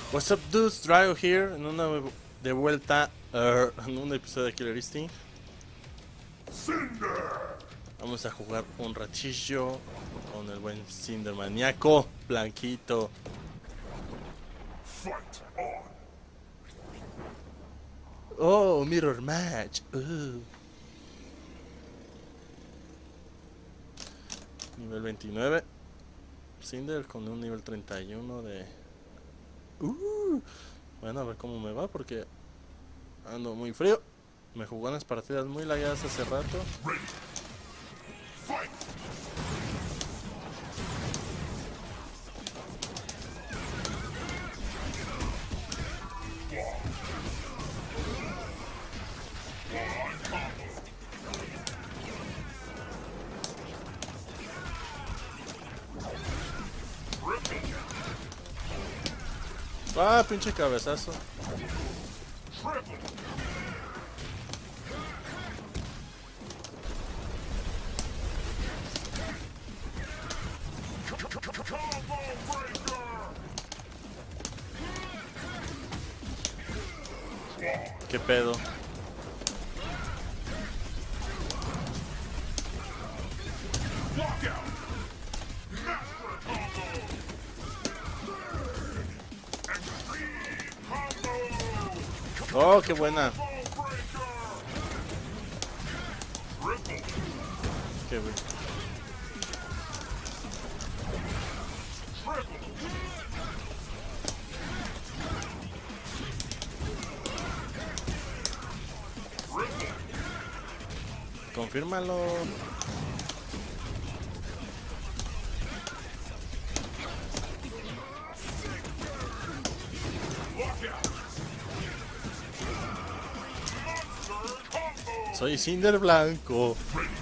What's up dudes, Drago here, en una de vuelta en un episodio de Killer Instinct. Vamos a jugar un ratillo con el buen Cinder maníaco, blanquito. Oh, mirror match. Nivel 29. Cinder con un nivel 31 de... Bueno, a ver cómo me va porque ando muy frío. Me jugó unas partidas muy lagueadas hace rato. Ah, pinche cabezazo. ¿Qué pedo? Oh, qué buena. Qué bueno. Confírmalo. Soy Cinder blanco.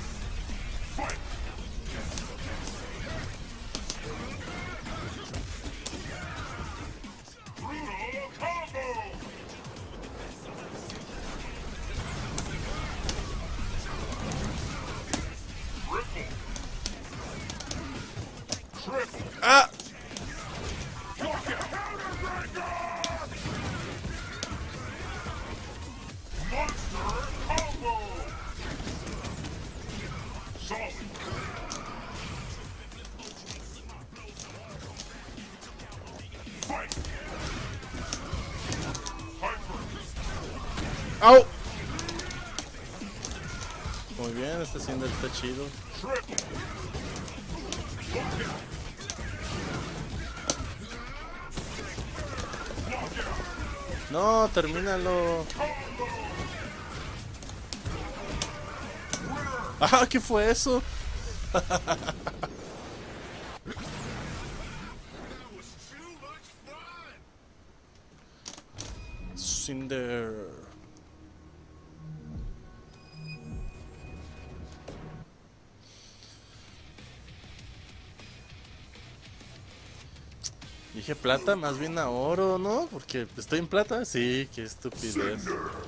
¡Ah! ¡Au! Muy bien, este Cinder está chido. No, termínalo. Ah, ¿qué fue eso? Cinder. Dije plata, más bien a oro, ¿no? Porque estoy en plata. Sí, qué estupidez.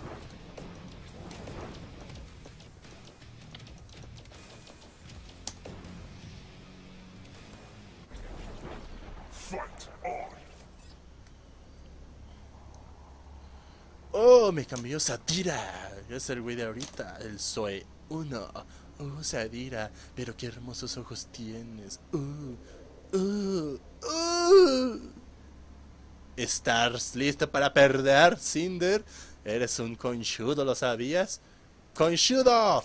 Oh, me cambió Sadira. Es el güey de ahorita, el Zoe 1. Oh, Sadira, pero qué hermosos ojos tienes. ¿Estás listo para perder, Cinder? Eres un conchudo, ¿lo sabías? ¡Conchudo!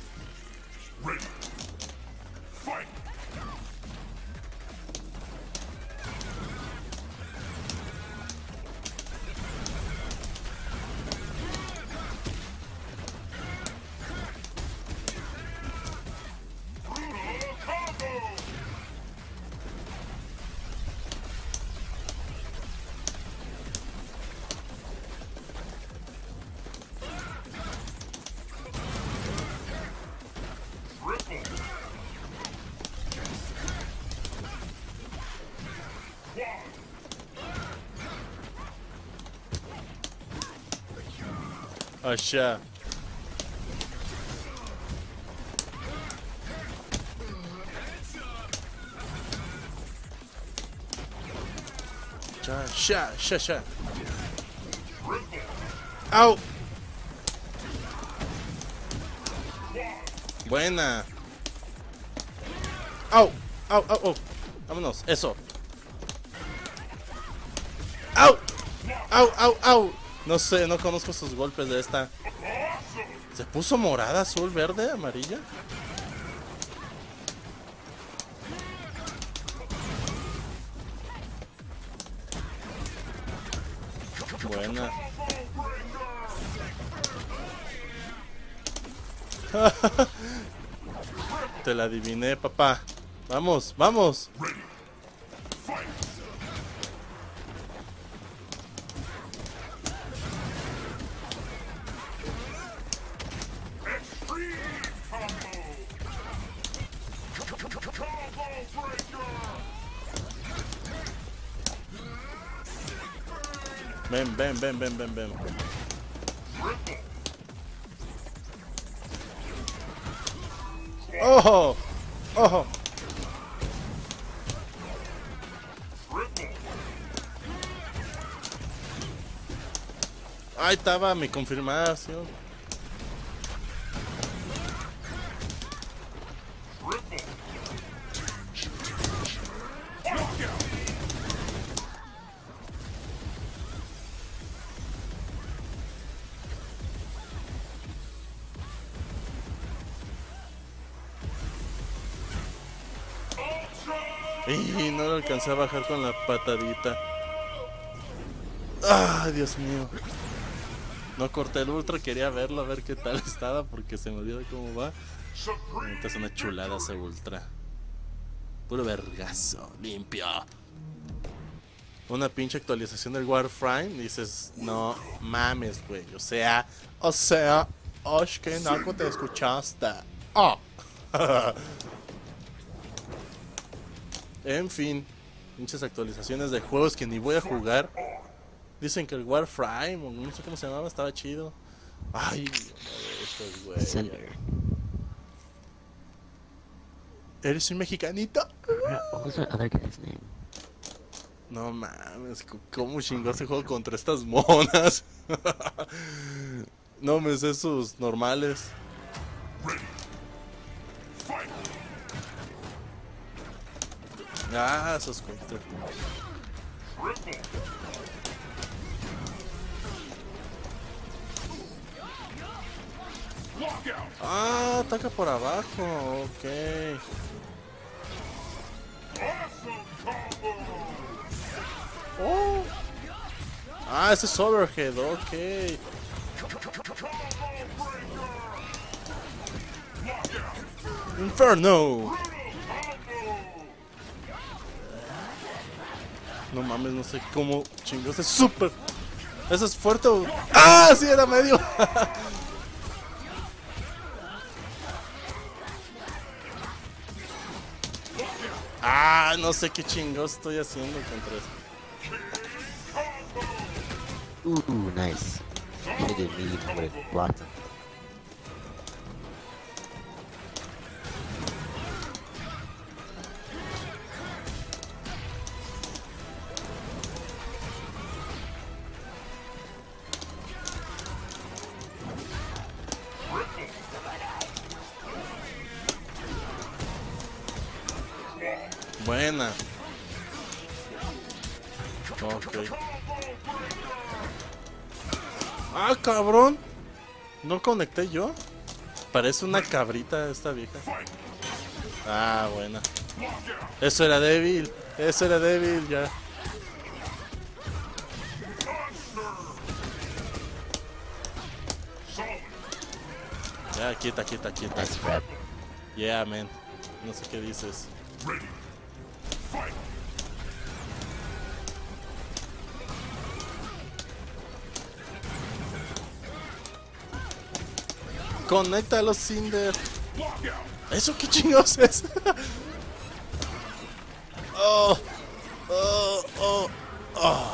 Aşağı. Ya, ya, ya, ya. ¡Au! Buena. ¡Au! ¡Au, au, au! Vámonos, eso. ¡Au! ¡Au, au, au! No sé, no conozco sus golpes de esta. ¿Se puso morada, azul, verde, amarilla? Buena. Te la adiviné, papá. Vamos, vamos. Ven, ven, ven, ven, ven, ven. ¡Ojo! ¡Ojo! Ahí estaba mi confirmación. Y no lo alcancé a bajar con la patadita. ¡Ah, Dios mío! No corté el ultra, quería verlo, a ver qué tal estaba, porque se me olvidó cómo va. Ahorita es una chulada ese ultra. Puro vergazo, limpio. Una pinche actualización del Warframe. Dices, no mames, güey. O sea, Osh, que naco te escuchaste. Oh. En fin, pinches actualizaciones de juegos que ni voy a jugar. Dicen que el Warframe, o no sé cómo se llamaba, estaba chido. Ay, estos güey. ¿Eres un mexicanito? What was that other guy's name? No mames, ¿cómo chingó ese juego contra estas monas? No me sé sus normales. Ah, esos contra. Ah, ataca por abajo, ok. Oh. Ah, ese es overhead, ok. Inferno. No mames, no sé cómo chingos es super. ¿Eso es fuerte o...? ¡Ah! Sí, era medio. Ah, no sé qué chingos estoy haciendo contra eso. Nice. Should have me would have blocked him. Buena. Ok. Ah, cabrón. ¿No conecté yo? Parece una cabrita esta vieja. Ah, buena. Eso era débil. Eso era débil, ya. Ya, quieta, quieta, quieta. Nice grab. Yeah, man. No sé qué dices. Conéctalo, Cinder. ¿Eso qué chingados es? Oh, oh, oh, oh.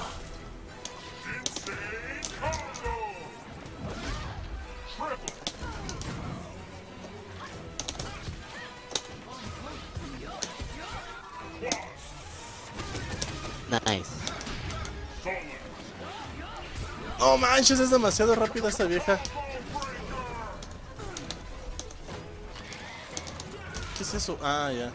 Nice. No manches, es demasiado rápida esta vieja. ¿Qué es eso? Ah, ya.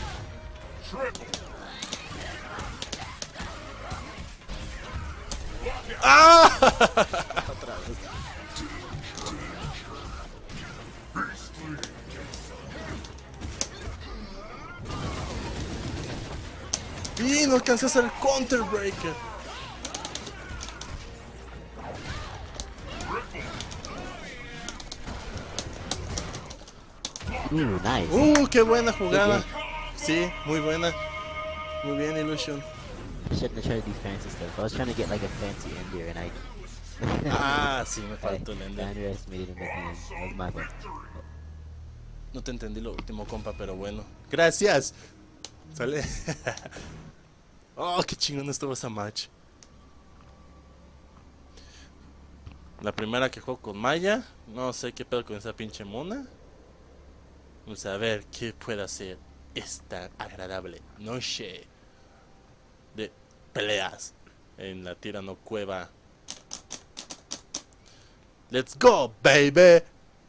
¡Ah! Otra vez. Y no alcancé a hacer el counter breaker. Nice. Qué buena jugada. Sí, muy buena. Muy bien, Illusion. I shouldn't have tried to do fancy stuff. I was trying to get like a fancy ender and I Ah, sí, me faltó el I ender. underestimated him at the end. That was my fault. No te entendí lo último, compa, pero bueno. Gracias. Sale. Oh, qué chingón estuvo esa match. La primera que juego con Maya. No sé qué pedo con esa pinche mona. Vamos a ver qué puede hacer esta agradable noche de peleas en la Tirano Cueva. Let's go, baby.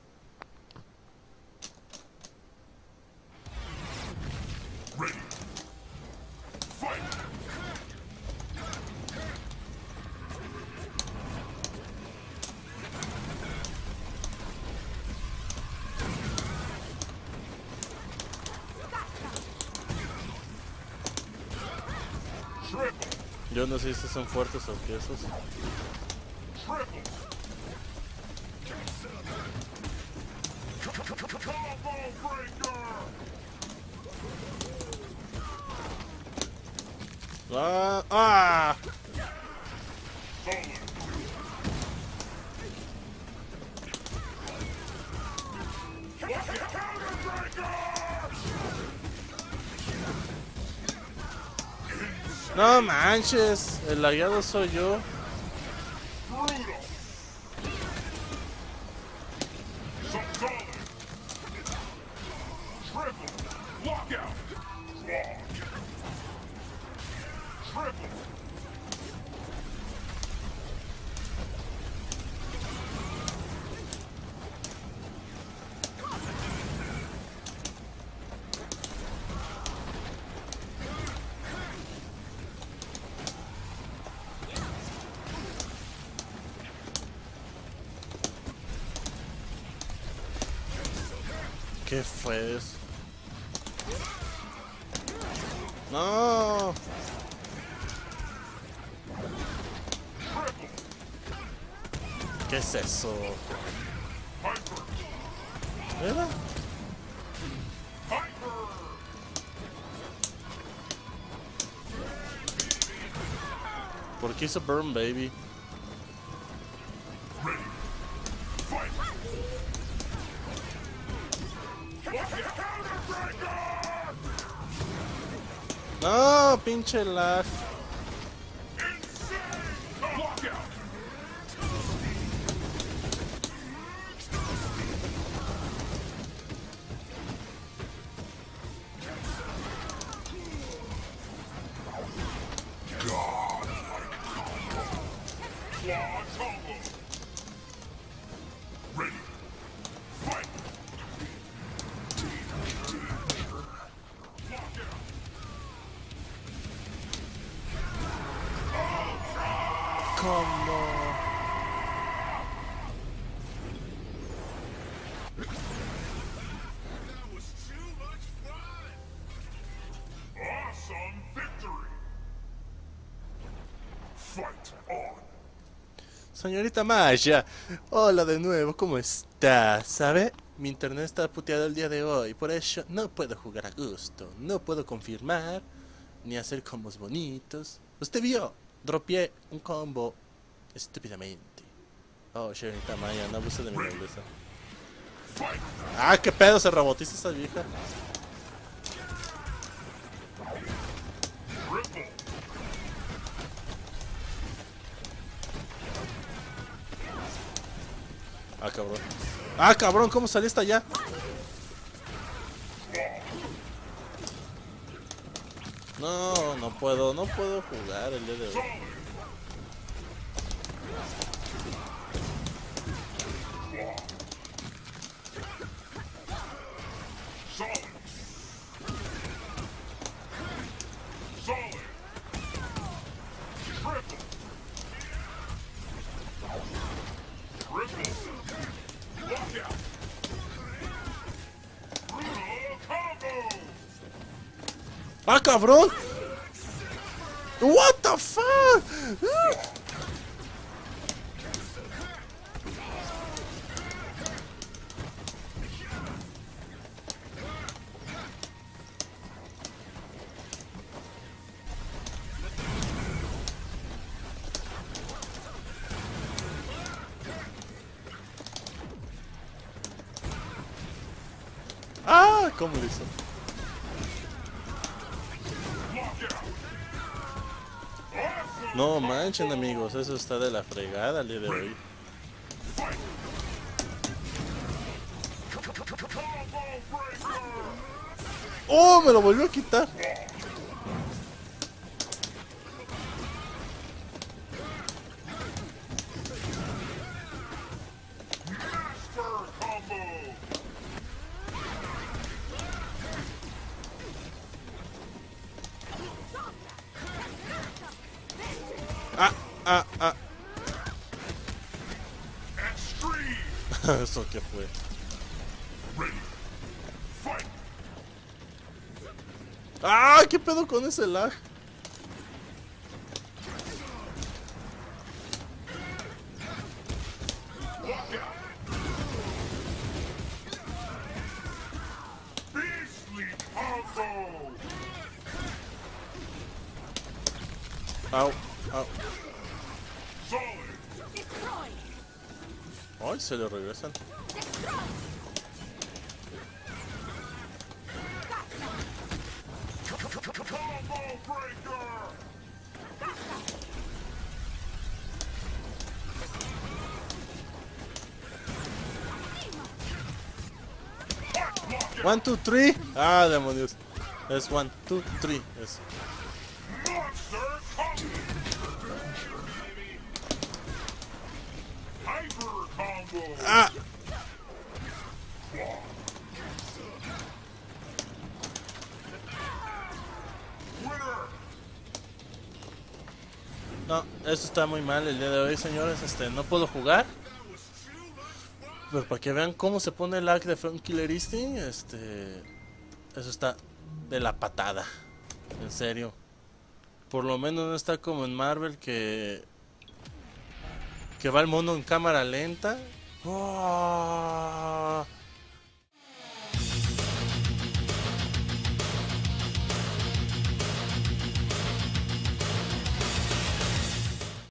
Yo no sé si son fuertes o qué esos. ¡Ah! ¡Ah! No manches, el lagueado soy yo. ¿Qué fue eso? No. ¿Qué es eso? ¿Era? ¿Por qué hizo Burn Baby? No, pinche lag. ¿Cómo? Señorita Maya, hola de nuevo, ¿cómo está? ¿Sabe? Mi internet está puteado el día de hoy, por eso no puedo jugar a gusto, no puedo confirmar, ni hacer combos bonitos. Usted vio, dropeé un combo estúpidamente. Oh, señorita Maya, no abuse de mi nobleza. Ah, qué pedo, se robotiza esa vieja. Ah, cabrón. Ah, cabrón, ¿cómo salí hasta allá? No, no puedo jugar el día de hoy. ¡Ah, cabrón! What the fuck? ¡Ah! ¿Cómo lo hizo? No manchen, amigos, eso está de la fregada el día de hoy. ¡Oh! Me lo volvió a quitar. Ah. ¿Eso qué fue? ¡Ah! ¿Qué pedo con ese lag? Au, au. Ay, se le regresan. One, two, three. Ah, demonios. Es 1, 2, 3. Es. Ah. No, eso está muy mal el día de hoy, señores. No puedo jugar. Pero para que vean cómo se pone el lag de From Killer Instinct, eso está de la patada. En serio. Por lo menos no está como en Marvel que va el mono en cámara lenta. ¡Oh!